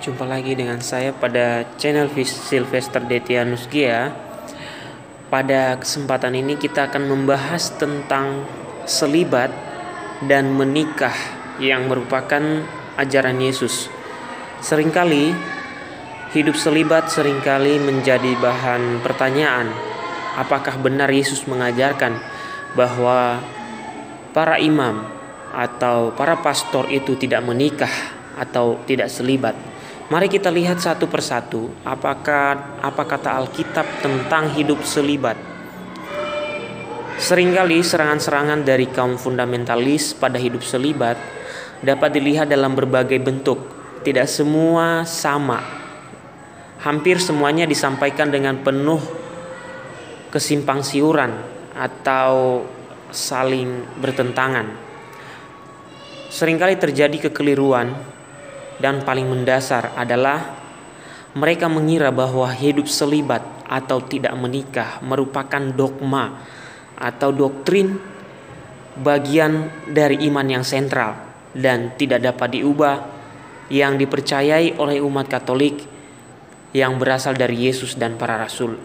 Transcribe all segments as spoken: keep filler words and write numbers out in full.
Jumpa lagi dengan saya pada channel Sylvester Detianus Gia. Pada kesempatan ini kita akan membahas tentang selibat dan menikah yang merupakan ajaran Yesus. Seringkali hidup selibat seringkali menjadi bahan pertanyaan. Apakah benar Yesus mengajarkan bahwa para imam atau para pastor itu tidak menikah atau tidak selibat? Mari kita lihat satu persatu apakah apa kata Alkitab tentang hidup selibat. Seringkali serangan-serangan dari kaum fundamentalis pada hidup selibat dapat dilihat dalam berbagai bentuk. Tidak semua sama. Hampir semuanya disampaikan dengan penuh kesimpang siuran atau saling bertentangan. Seringkali terjadi kekeliruan. Dan paling mendasar adalah mereka mengira bahwa hidup selibat atau tidak menikah merupakan dogma atau doktrin bagian dari iman yang sentral dan tidak dapat diubah yang dipercayai oleh umat Katolik yang berasal dari Yesus dan para rasul.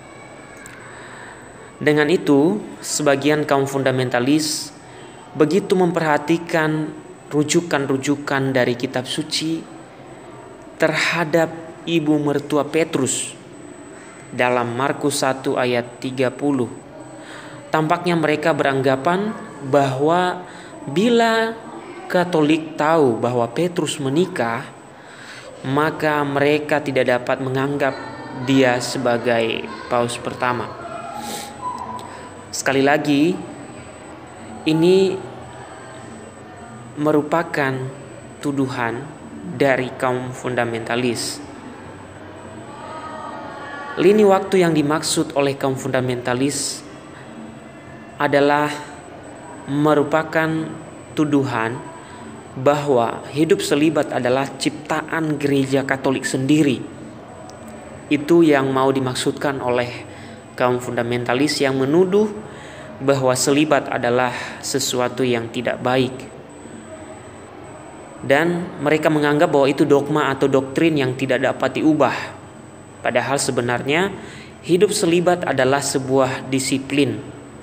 Dengan itu, sebagian kaum fundamentalis begitu memperhatikan rujukan-rujukan dari kitab suci terhadap ibu mertua Petrus dalam Markus satu ayat tiga puluh. Tampaknya mereka beranggapan bahwa bila Katolik tahu bahwa Petrus menikah, maka mereka tidak dapat menganggap dia sebagai paus pertama. Sekali lagi, ini merupakan tuduhan dari kaum fundamentalis. Lini waktu yang dimaksud oleh kaum fundamentalis adalah merupakan tuduhan bahwa hidup selibat adalah ciptaan gereja Katolik sendiri. Itu yang mau dimaksudkan oleh kaum fundamentalis yang menuduh bahwa selibat adalah sesuatu yang tidak baik. Dan mereka menganggap bahwa itu dogma atau doktrin yang tidak dapat diubah. Padahal sebenarnya hidup selibat adalah sebuah disiplin.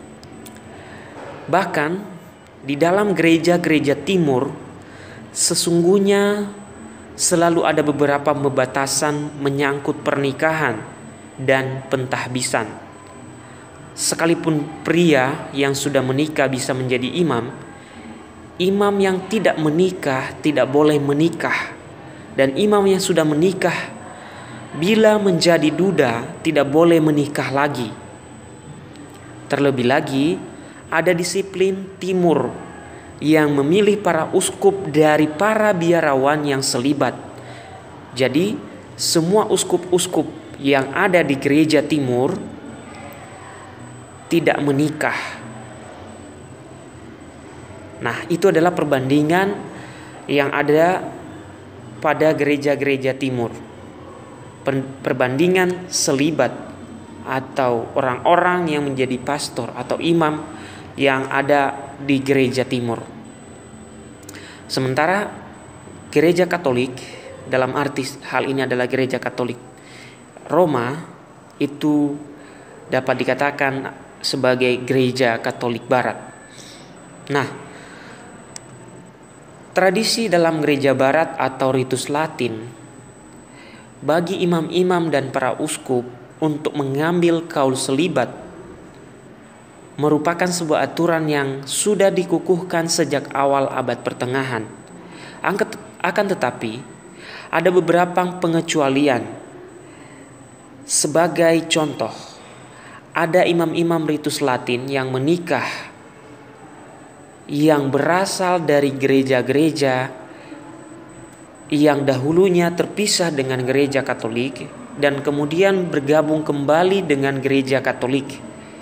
Bahkan di dalam gereja-gereja timur sesungguhnya selalu ada beberapa pembatasan menyangkut pernikahan dan pentahbisan. Sekalipun pria yang sudah menikah bisa menjadi imam, imam yang tidak menikah tidak boleh menikah, dan imam yang sudah menikah bila menjadi duda tidak boleh menikah lagi. Terlebih lagi, ada disiplin timur yang memilih para uskup dari para biarawan yang selibat. Jadi, semua uskup-uskup yang ada di gereja timur tidak menikah. Nah, itu adalah perbandingan yang ada pada gereja-gereja timur. Perbandingan selibat atau orang-orang yang menjadi pastor atau imam yang ada di gereja timur. Sementara gereja Katolik, dalam arti hal ini adalah gereja Katolik Roma, itu dapat dikatakan sebagai gereja Katolik Barat. Nah, tradisi dalam gereja barat atau ritus Latin bagi imam-imam dan para uskup untuk mengambil kaul selibat merupakan sebuah aturan yang sudah dikukuhkan sejak awal abad pertengahan. Akan tetapi ada beberapa pengecualian. Sebagai contoh, ada imam-imam ritus Latin yang menikah yang berasal dari gereja-gereja yang dahulunya terpisah dengan gereja Katolik dan kemudian bergabung kembali dengan gereja Katolik,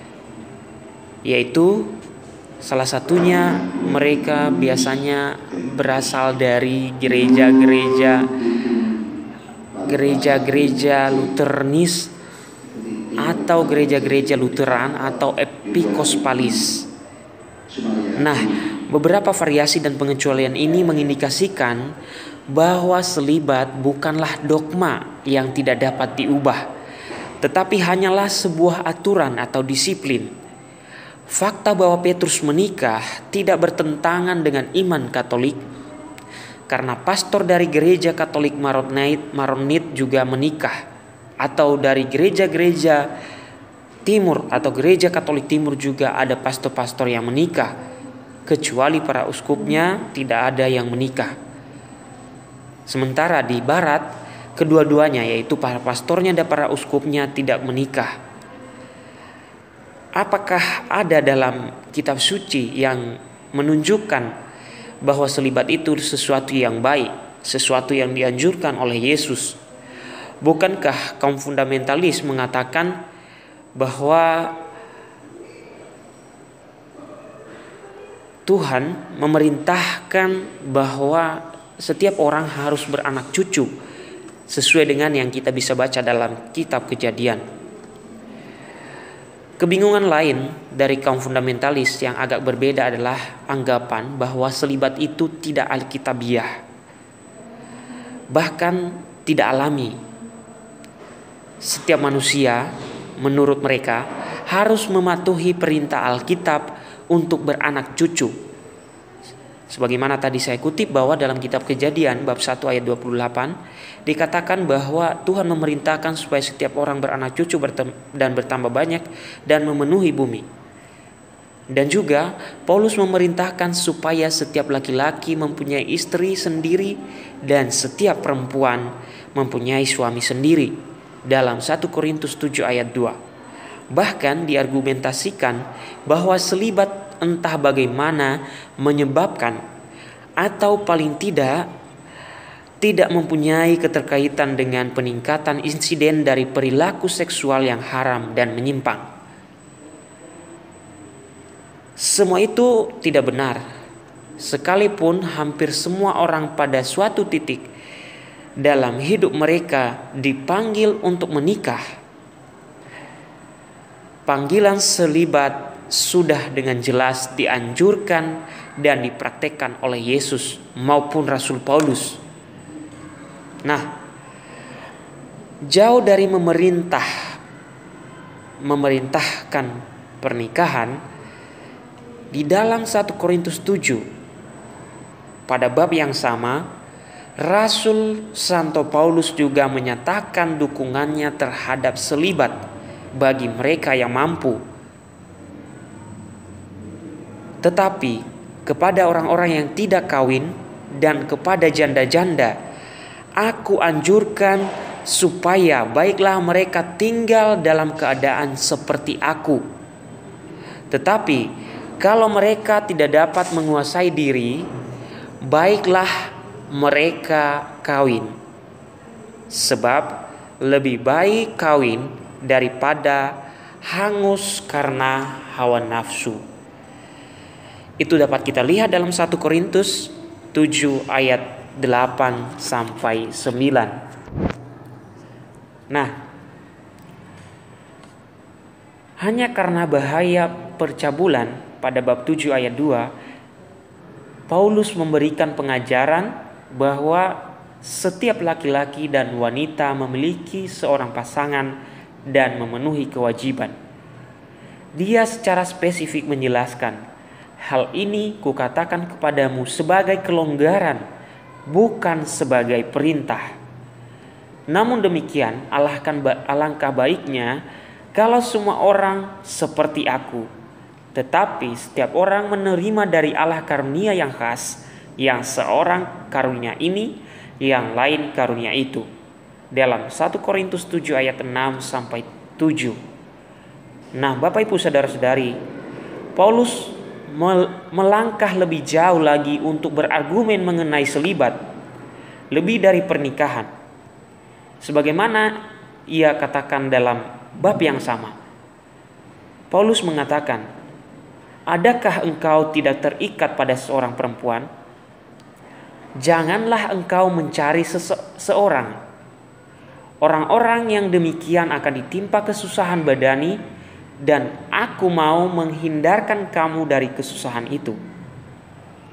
yaitu salah satunya mereka biasanya berasal dari gereja-gereja gereja-gereja Luternis atau gereja-gereja Lutheran atau Episkopalis. Nah, beberapa variasi dan pengecualian ini mengindikasikan bahwa selibat bukanlah dogma yang tidak dapat diubah, tetapi hanyalah sebuah aturan atau disiplin. Fakta bahwa Petrus menikah tidak bertentangan dengan iman Katolik, karena pastor dari gereja Katolik Maronit, Maronit juga menikah, atau dari gereja-gereja Timur atau gereja Katolik Timur juga ada pastor-pastor yang menikah, kecuali para uskupnya tidak ada yang menikah. Sementara di Barat, kedua-duanya yaitu para pastornya dan para uskupnya tidak menikah. Apakah ada dalam kitab suci yang menunjukkan bahwa selibat itu sesuatu yang baik, sesuatu yang dianjurkan oleh Yesus? Bukankah kaum fundamentalis mengatakan bahwa Tuhan memerintahkan bahwa setiap orang harus beranak cucu sesuai dengan yang kita bisa baca dalam kitab Kejadian? Kebingungan lain dari kaum fundamentalis yang agak berbeda adalah anggapan bahwa selibat itu tidak alkitabiah, bahkan tidak alami. Setiap manusia, menurut mereka, harus mematuhi perintah Alkitab untuk beranak cucu. Sebagaimana tadi saya kutip bahwa dalam kitab Kejadian bab satu ayat dua puluh delapan dikatakan bahwa Tuhan memerintahkan supaya setiap orang beranak cucu dan bertambah banyak dan memenuhi bumi. Dan juga Paulus memerintahkan supaya setiap laki-laki mempunyai istri sendiri dan setiap perempuan mempunyai suami sendiri dalam satu Korintus tujuh ayat dua. Bahkan diargumentasikan bahwa selibat entah bagaimana menyebabkan atau paling tidak tidak mempunyai keterkaitan dengan peningkatan insiden dari perilaku seksual yang haram dan menyimpang. Semua itu tidak benar, sekalipun hampir semua orang pada suatu titik dalam hidup mereka dipanggil untuk menikah. Panggilan selibat sudah dengan jelas dianjurkan dan dipraktekkan oleh Yesus maupun Rasul Paulus. Nah, jauh dari memerintah memerintahkan pernikahan, di dalam satu Korintus tujuh pada bab yang sama, Rasul Santo Paulus juga menyatakan dukungannya terhadap selibat bagi mereka yang mampu. Tetapi kepada orang-orang yang tidak kawin dan kepada janda-janda, aku anjurkan supaya baiklah mereka tinggal dalam keadaan seperti aku. Tetapi kalau mereka tidak dapat menguasai diri, baiklah mereka kawin. Sebab lebih baik kawin daripada hangus karena hawa nafsu. Itu dapat kita lihat dalam satu Korintus tujuh ayat delapan sampai sembilan. Nah, hanya karena bahaya percabulan pada bab tujuh ayat dua, Paulus memberikan pengajaran bahwa setiap laki-laki dan wanita memiliki seorang pasangan dan memenuhi kewajiban. Dia secara spesifik menjelaskan, hal ini kukatakan kepadamu sebagai kelonggaran, bukan sebagai perintah. Namun demikian, alangkah baiknya kalau semua orang seperti aku. Tetapi setiap orang menerima dari Allah karunia yang khas, yang seorang karunia ini, yang lain karunia itu. Dalam satu Korintus tujuh ayat enam sampai tujuh. Nah, Bapak Ibu saudara-saudari, Paulus melangkah lebih jauh lagi untuk berargumen mengenai selibat, lebih dari pernikahan. Sebagaimana ia katakan dalam bab yang sama. Paulus mengatakan, adakah engkau tidak terikat pada seorang perempuan? Janganlah engkau mencari seseorang. Orang-orang yang demikian akan ditimpa kesusahan badani, dan aku mau menghindarkan kamu dari kesusahan itu.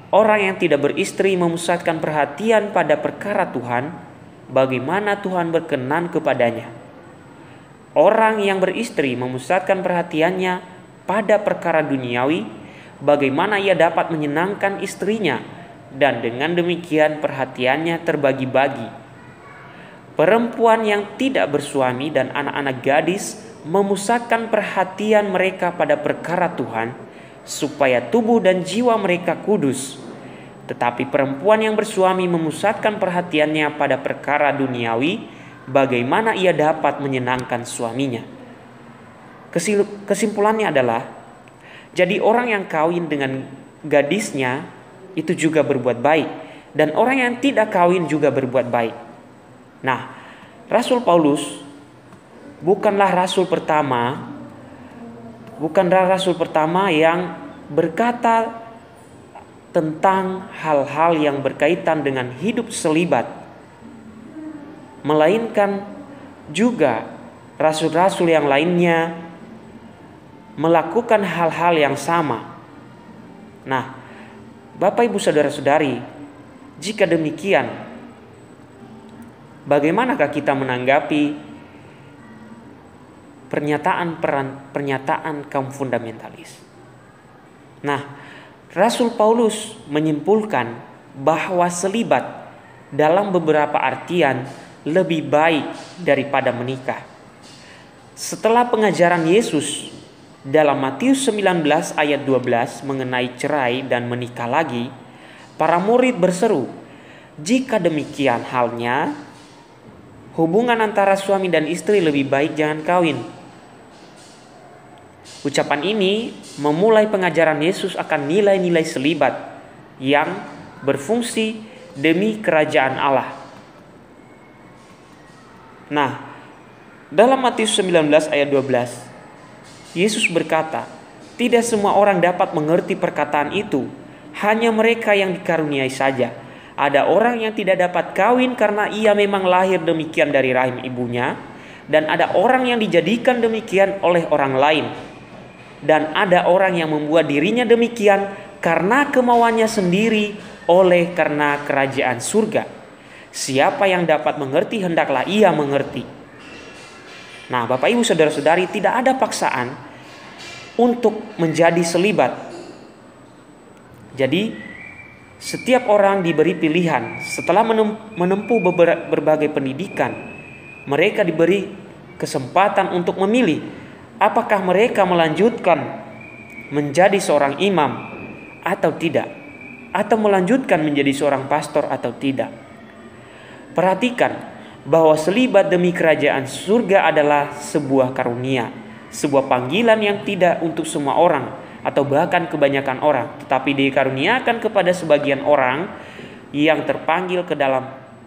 orang yang tidak beristri memusatkan perhatian pada perkara Tuhan, bagaimana Tuhan berkenan kepadanya? Orang yang beristri memusatkan perhatiannya pada perkara duniawi, bagaimana ia dapat menyenangkan istrinya, dan dengan demikian perhatiannya terbagi-bagi. Perempuan yang tidak bersuami dan anak-anak gadis memusatkan perhatian mereka pada perkara Tuhan, supaya tubuh dan jiwa mereka kudus. Tetapi perempuan yang bersuami memusatkan perhatiannya pada perkara duniawi, bagaimana ia dapat menyenangkan suaminya. Kesimpulannya adalah, jadi orang yang kawin dengan gadisnya itu juga berbuat baik, dan orang yang tidak kawin juga berbuat baik. Nah, Rasul Paulus bukanlah rasul pertama, bukanlah rasul pertama yang berkata tentang hal-hal yang berkaitan dengan hidup selibat, melainkan juga rasul-rasul yang lainnya melakukan hal-hal yang sama. Nah, Bapak Ibu Saudara-saudari, jika demikian, bagaimanakah kita menanggapi pernyataan pernyataan kaum fundamentalis? Nah, Rasul Paulus menyimpulkan bahwa selibat dalam beberapa artian lebih baik daripada menikah. Setelah pengajaran Yesus dalam Matius sembilan belas ayat dua belas mengenai cerai dan menikah lagi, para murid berseru, "Jika demikian halnya, hubungan antara suami dan istri lebih baik jangan kawin." Ucapan ini memulai pengajaran Yesus akan nilai-nilai selibat yang berfungsi demi kerajaan Allah. Nah, dalam Matius sembilan belas ayat dua belas, Yesus berkata, "Tidak semua orang dapat mengerti perkataan itu, hanya mereka yang dikaruniai saja. Ada orang yang tidak dapat kawin karena ia memang lahir demikian dari rahim ibunya, dan ada orang yang dijadikan demikian oleh orang lain. Dan ada orang yang membuat dirinya demikian karena kemauannya sendiri oleh karena kerajaan surga. Siapa yang dapat mengerti hendaklah ia mengerti." Nah, Bapak Ibu Saudara-saudari, tidak ada paksaan untuk menjadi selibat. Jadi setiap orang diberi pilihan. Setelah menempuh berbagai pendidikan, mereka diberi kesempatan untuk memilih apakah mereka melanjutkan menjadi seorang imam atau tidak, atau melanjutkan menjadi seorang pastor atau tidak. Perhatikan bahwa selibat demi kerajaan surga adalah sebuah karunia, sebuah panggilan yang tidak untuk semua orang atau bahkan kebanyakan orang, tetapi dikaruniakan kepada sebagian orang yang terpanggil ke dalam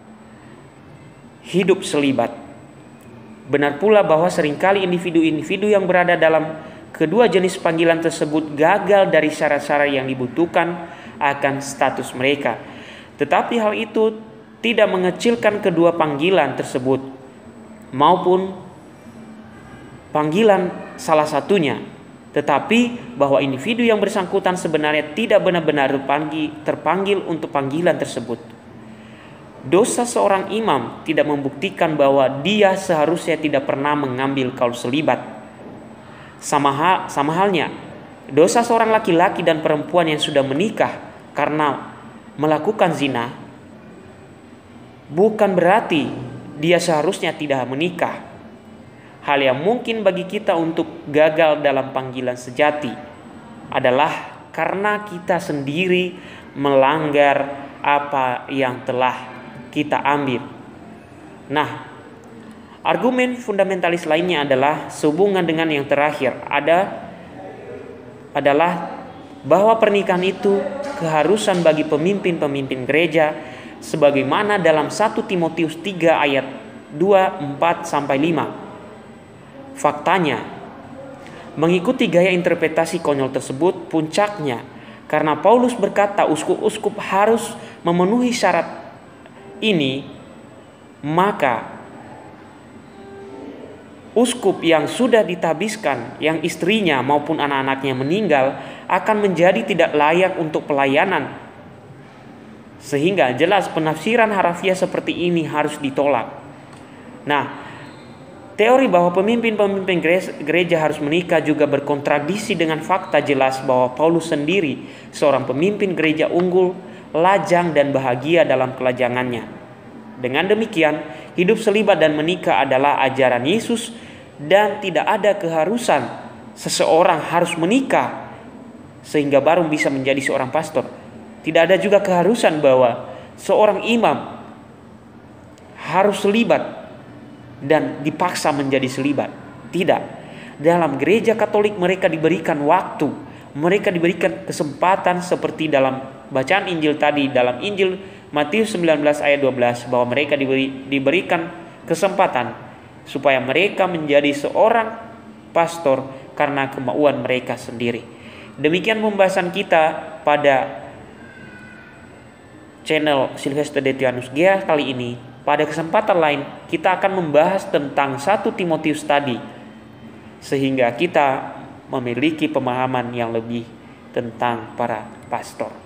hidup selibat. Benar pula bahwa seringkali individu-individu yang berada dalam kedua jenis panggilan tersebut gagal dari syarat-syarat yang dibutuhkan akan status mereka. Tetapi hal itu tidak mengecilkan kedua panggilan tersebut maupun panggilan salah satunya, tetapi bahwa individu yang bersangkutan sebenarnya tidak benar-benar terpanggil, terpanggil untuk panggilan tersebut. Dosa seorang imam tidak membuktikan bahwa dia seharusnya tidak pernah mengambil kaul selibat. Sama, hal, sama halnya, dosa seorang laki-laki dan perempuan yang sudah menikah karena melakukan zina bukan berarti dia seharusnya tidak menikah. Hal yang mungkin bagi kita untuk gagal dalam panggilan sejati adalah karena kita sendiri melanggar apa yang telah kita ambil. Nah, argumen fundamentalis lainnya adalah sehubungan dengan yang terakhir ada adalah bahwa pernikahan itu keharusan bagi pemimpin-pemimpin gereja, sebagaimana dalam satu Timotius tiga ayat dua, empat sampai lima. Faktanya, mengikuti gaya interpretasi konyol tersebut puncaknya karena Paulus berkata uskup-uskup harus memenuhi syarat ini, maka uskup yang sudah ditabiskan, yang istrinya maupun anak-anaknya meninggal, akan menjadi tidak layak untuk pelayanan Sehingga jelas penafsiran harafiah seperti ini harus ditolak. Nah, teori bahwa pemimpin-pemimpin gereja harus menikah juga berkontradiksi dengan fakta jelas bahwa Paulus sendiri seorang pemimpin gereja unggul, lajang dan bahagia dalam kelajangannya. Dengan demikian, hidup selibat dan menikah adalah ajaran Yesus dan tidak ada keharusan seseorang harus menikah sehingga baru bisa menjadi seorang pastor. Tidak ada juga keharusan bahwa seorang imam harus selibat dan dipaksa menjadi selibat. Tidak. Dalam gereja Katolik mereka diberikan waktu, mereka diberikan kesempatan seperti dalam bacaan Injil tadi, dalam Injil Matius sembilan belas ayat dua belas, bahwa mereka diberi, diberikan kesempatan supaya mereka menjadi seorang pastor karena kemauan mereka sendiri. Demikian pembahasan kita pada channel Sylvester Detianus Gea kali ini. Pada kesempatan lain kita akan membahas tentang satu Timotius tadi, sehingga kita memiliki pemahaman yang lebih tentang para pastor.